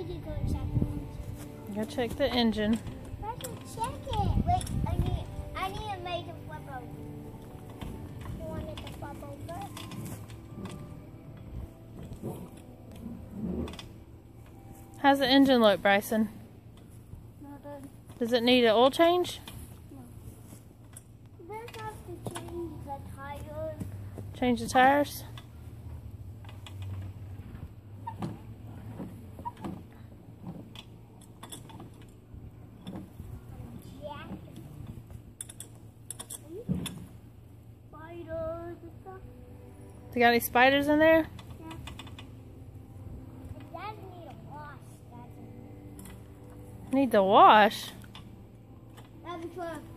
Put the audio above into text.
Daddy, go check it. Go check the engine. Daddy, check it. Wait, I need to make it flip over. You want it to flip over? How's the engine look, Bryson? Not good. Does it need an oil change? No. Then I have to change the tires. Change the tires? Spiders and stuff. You got any spiders in there? Yeah. It does need a wash, doesn't it? Need the wash. That's because